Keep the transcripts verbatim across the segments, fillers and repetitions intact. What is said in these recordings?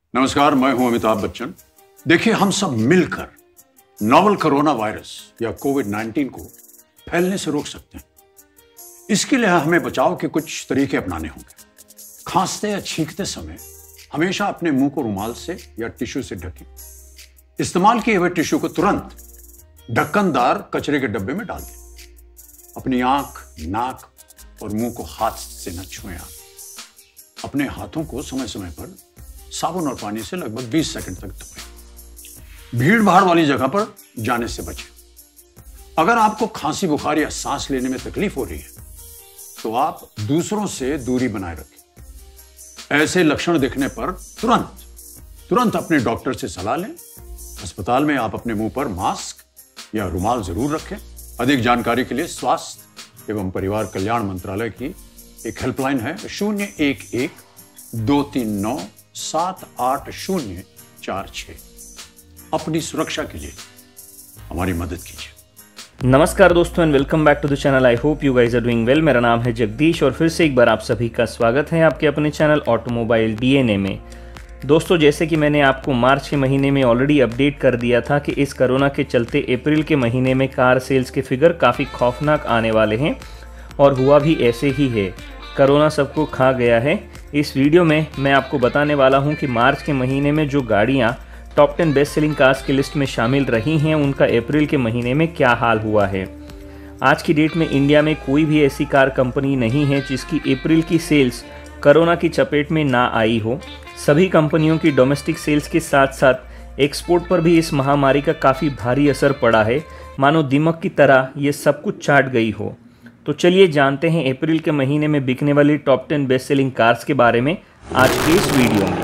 नमस्कार, मैं हूं अमिताभ बच्चन। देखिए, हम सब मिलकर नोवल कोरोना वायरस या कोविड नाइन्टीन को फैलने से रोक सकते हैं। इसके लिए हमें बचाव के कुछ तरीके अपनाने होंगे। खांसते या छींकते समय हमेशा अपने मुंह को रुमाल से या टिश्यू से ढकें। इस्तेमाल किए हुए टिश्यू को तुरंत ढक्कनदार कचरे के डब्बे में डाल दें। अपनी आंख, नाक और मुंह को हाथ से न छुएं। आप अपने हाथों को समय समय पर साबुन और पानी से लगभग बीस सेकंड तक धोएं। भीड़ भाड़ वाली जगह पर जाने से बचें। अगर आपको खांसी, बुखार या सांस लेने में तकलीफ हो रही है तो आप दूसरों से दूरी बनाए रखें। ऐसे लक्षण दिखने पर तुरंत तुरंत अपने डॉक्टर से सलाह लें। अस्पताल में आप अपने मुंह पर मास्क या रुमाल जरूर रखें। अधिक जानकारी के लिए स्वास्थ्य एवं परिवार कल्याण मंत्रालय की एक हेल्पलाइन है शून्य एक एक दो तीन नौ सात आठ शून्य चार छह। अपनी सुरक्षा के लिए हमारी मदद कीजिए। नमस्कार दोस्तों and welcome back to the channel. I hope you guys are doing well. मेरा नाम है जगदीश और फिर से एक बार आप सभी का स्वागत है आपके अपने चैनल ऑटोमोबाइल डीएनए में। दोस्तों, जैसे कि मैंने आपको मार्च के महीने में ऑलरेडी अपडेट कर दिया था कि इस कोरोना के चलते अप्रैल के महीने में कार सेल्स के फिगर काफ़ी खौफनाक आने वाले हैं और हुआ भी ऐसे ही है। कोरोना सबको खा गया है। इस वीडियो में मैं आपको बताने वाला हूं कि मार्च के महीने में जो गाड़ियां top ten best selling cars की लिस्ट में शामिल रही हैं उनका अप्रैल के महीने में क्या हाल हुआ है। आज की डेट में इंडिया में कोई भी ऐसी कार कंपनी नहीं है जिसकी अप्रैल की सेल्स कोरोना की चपेट में ना आई हो। सभी कंपनियों की डोमेस्टिक सेल्स के साथ साथ एक्सपोर्ट पर भी इस महामारी का काफ़ी भारी असर पड़ा है। मानो दीमक की तरह ये सब कुछ चाट गई हो। तो चलिए जानते हैं अप्रैल के महीने में बिकने वाली top ten best selling cars के बारे में आज के इस वीडियो में।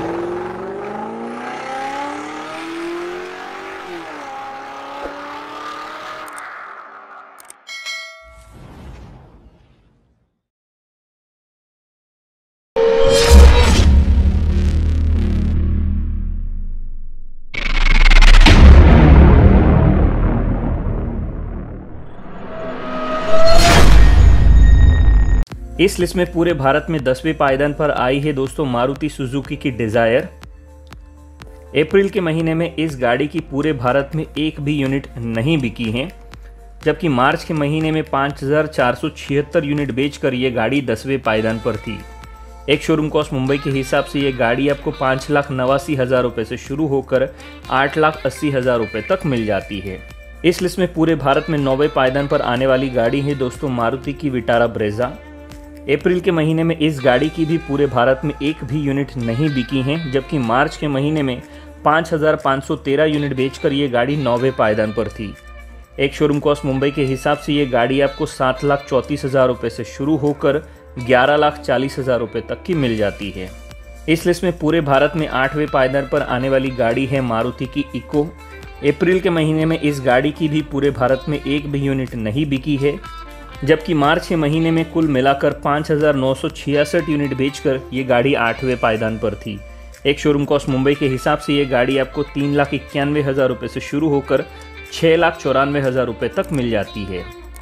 इस लिस्ट में पूरे भारत में दसवें पायदान पर आई है दोस्तों मारुति सुजुकी की डिजायर। अप्रैल के महीने में इस गाड़ी की पूरे भारत में एक भी यूनिट नहीं बिकी है, जबकि मार्च के महीने में पाँच हज़ार चार सौ छिहत्तर यूनिट बेचकर ये गाड़ी दसवें पायदान पर थी। एक शोरूम कॉस्ट मुंबई के हिसाब से ये गाड़ी आपको पाँच लाख नवासी हज़ार रुपये से शुरू होकर आठ लाख अस्सी हज़ार रुपये तक मिल जाती है। इस लिस्ट में पूरे भारत में नौवें पायदान पर आने वाली गाड़ी है दोस्तों मारुति की विटारा ब्रेजा। अप्रैल के महीने में इस गाड़ी की भी पूरे भारत में एक भी यूनिट नहीं बिकी हैं, जबकि मार्च के महीने में पाँच हज़ार पाँच सौ तेरह यूनिट बेचकर ये गाड़ी नौवें पायदान पर थी। एक शोरूम कॉस्ट मुंबई के हिसाब से ये गाड़ी आपको सात लाख चौंतीस हज़ार रुपये से शुरू होकर ग्यारह लाख चालीस हज़ार रुपये तक की मिल जाती है। इस लिस्ट में पूरे भारत में आठवें पायदान पर आने वाली गाड़ी है मारुति की इको। अप्रैल के महीने में इस गाड़ी की भी पूरे भारत में एक भी यूनिट नहीं बिकी है, जबकि मार्च के महीने में कुल मिलाकर पाँच हज़ार नौ सौ छियासठ यूनिट बेचकर ये गाड़ी आठवें पायदान पर थी। एक शोरूम कॉस्ट मुंबई के हिसाब से ये गाड़ी आपको तीन लाख इक्यानवे हज़ार रुपये से शुरू होकर छः लाख चौरानवे हज़ार रुपये तक मिल जाती है।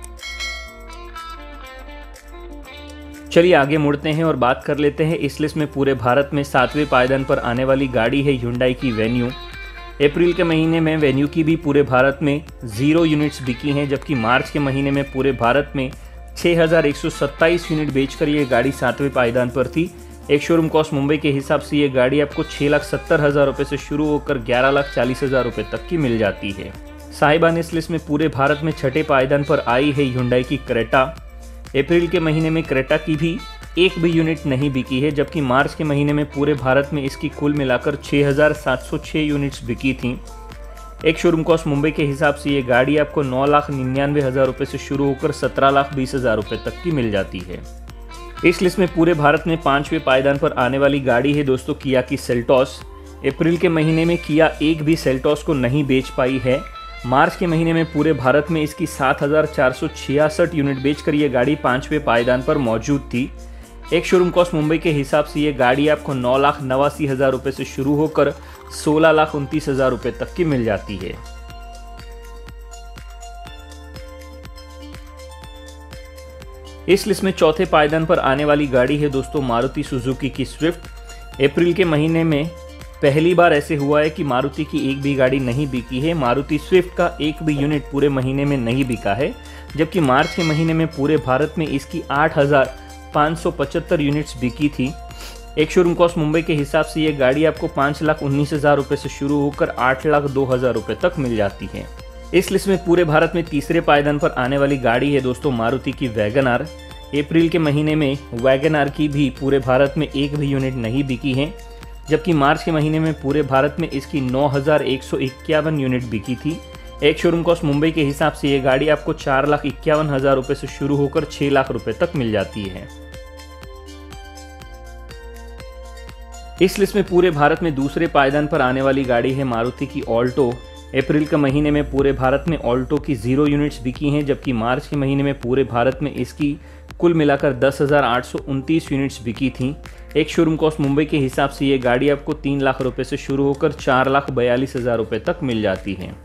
चलिए आगे मुड़ते हैं और बात कर लेते हैं इस लिस्ट में पूरे भारत में सातवें पायदान पर आने वाली गाड़ी है ह्युंडई की वेन्यू। अप्रैल के महीने में वेन्यू की भी पूरे भारत में जीरो यूनिट्स बिकी हैं, जबकि मार्च के महीने में पूरे भारत में छः हज़ार एक सौ सत्ताईस यूनिट बेचकर ये गाड़ी सातवें पायदान पर थी। एक शोरूम कॉस्ट मुंबई के हिसाब से ये गाड़ी आपको छः लाख सत्तर हज़ार रुपये से शुरू होकर ग्यारह लाख चालीस हज़ार रुपये तक की मिल जाती है। साहिबान इस लिस्ट में पूरे भारत में छठे पायदान पर आई है ह्युंडई की क्रेटा। अप्रैल के महीने में क्रेटा की भी एक भी यूनिट नहीं बिकी है, जबकि मार्च के महीने में पूरे भारत में इसकी कुल मिलाकर छः हज़ार सात सौ छः यूनिट्स बिकी थी। एक शोरूम कॉस्ट मुंबई के हिसाब से ये गाड़ी आपको नौ लाख निन्यानवे हज़ार रुपये से शुरू होकर सत्रह लाख बीस हज़ार रुपये तक की मिल जाती है। इस लिस्ट में पूरे भारत में पाँचवें पायदान पर आने वाली गाड़ी है दोस्तों किया की सेल्टॉस। अप्रैल के महीने में किया एक भी सेल्टॉस को नहीं बेच पाई है। मार्च के महीने में पूरे भारत में इसकी सात हज़ार चार सौ छियासठ यूनिट बेचकर ये गाड़ी पाँचवें पायदान पर मौजूद थी। एक शोरूम कॉस्ट मुंबई के हिसाब से ये गाड़ी आपको नौ लाख नवासी हज़ार रुपये से शुरू होकर सोलह लाख उनतीस हज़ार रुपये तक की मिल जाती है। इस लिस्ट में चौथे पायदान पर आने वाली गाड़ी है दोस्तों मारुति सुजुकी की स्विफ्ट। अप्रैल के महीने में पहली बार ऐसे हुआ है कि मारुति की एक भी गाड़ी नहीं बिकी है। मारुति स्विफ्ट का एक भी यूनिट पूरे महीने में नहीं बिका है, जबकि मार्च के महीने में पूरे भारत में इसकी आठ हज़ार पाँच सौ पचहत्तर यूनिट्स बिकी थी। एक शोरूम कॉस्ट मुंबई के हिसाब से ये गाड़ी आपको पाँच लाख उन्नीस हज़ार रुपये से शुरू होकर आठ लाख दो हज़ार रुपये तक मिल जाती है। इस लिस्ट में पूरे भारत में तीसरे पायदान पर आने वाली गाड़ी है दोस्तों मारुति की वैगन आर। अप्रैल के महीने में वैगन आर की भी पूरे भारत में एक भी यूनिट नहीं बिकी है, जबकि मार्च के महीने में पूरे भारत में इसकी नौ हज़ार एक सौ इक्यावन यूनिट बिकी थी। एक शोरूम कॉस्ट मुंबई के हिसाब से ये गाड़ी आपको चार लाख इक्यावन हज़ार रुपये से शुरू होकर छः लाख रुपये तक मिल जाती है। इस लिस्ट में पूरे भारत में दूसरे पायदान पर आने वाली गाड़ी है मारुति की ऑल्टो। अप्रैल के महीने में पूरे भारत में ऑल्टो की जीरो यूनिट्स बिकी हैं, जबकि मार्च के महीने में पूरे भारत में इसकी कुल मिलाकर दस हज़ार आठ सौ उनतीस यूनिट्स बिकी थी। एक शोरूम कॉस्ट मुंबई के हिसाब से ये गाड़ी आपको तीन लाख रुपए से शुरू होकर चार लाख बयालीस हज़ार रुपये तक मिल जाती है।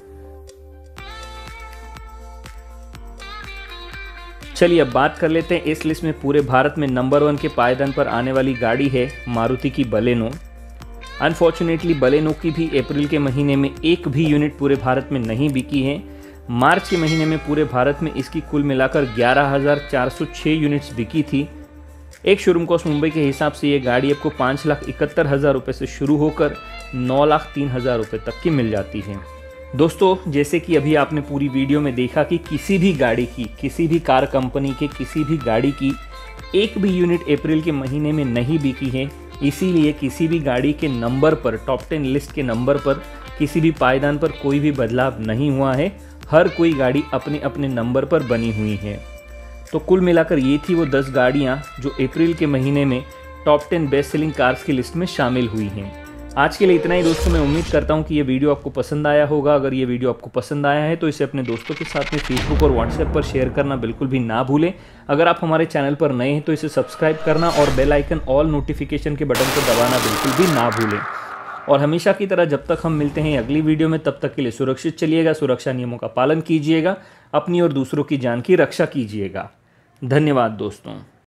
चलिए अब बात कर लेते हैं इस लिस्ट में पूरे भारत में नंबर वन के पायदान पर आने वाली गाड़ी है मारुति की बलेनो। अनफॉर्चुनेटली बलेनो की भी अप्रैल के महीने में एक भी यूनिट पूरे भारत में नहीं बिकी है। मार्च के महीने में पूरे भारत में इसकी कुल मिलाकर ग्यारह हज़ार चार सौ छः यूनिट्स बिकी थी। एक शोरूम कॉस्ट मुंबई के हिसाब से ये गाड़ी आपको पाँच लाख इकहत्तर हज़ार रुपये से शुरू होकर नौ लाख तीन हज़ार रुपये तक की मिल जाती है। दोस्तों जैसे कि अभी आपने पूरी वीडियो में देखा कि किसी भी गाड़ी की, किसी भी कार कंपनी के किसी भी गाड़ी की एक भी यूनिट अप्रैल के महीने में नहीं बिकी है। इसीलिए किसी भी गाड़ी के नंबर पर, टॉप टेन लिस्ट के नंबर पर किसी भी पायदान पर कोई भी बदलाव नहीं हुआ है। हर कोई गाड़ी अपने अपने नंबर पर बनी हुई है। तो कुल मिलाकर ये थी वो दस गाड़ियाँ जो अप्रैल के महीने में top ten best selling cars की लिस्ट में शामिल हुई हैं। आज के लिए इतना ही दोस्तों। मैं उम्मीद करता हूँ कि ये वीडियो आपको पसंद आया होगा। अगर ये वीडियो आपको पसंद आया है तो इसे अपने दोस्तों के साथ में फेसबुक और व्हाट्सएप पर शेयर करना बिल्कुल भी ना भूलें। अगर आप हमारे चैनल पर नए हैं तो इसे सब्सक्राइब करना और बेल आइकन ऑल नोटिफिकेशन के बटन को दबाना बिल्कुल भी ना भूलें। और हमेशा की तरह जब तक हम मिलते हैं अगली वीडियो में, तब तक के लिए सुरक्षित चलिएगा, सुरक्षा नियमों का पालन कीजिएगा, अपनी और दूसरों की जान की रक्षा कीजिएगा। धन्यवाद दोस्तों।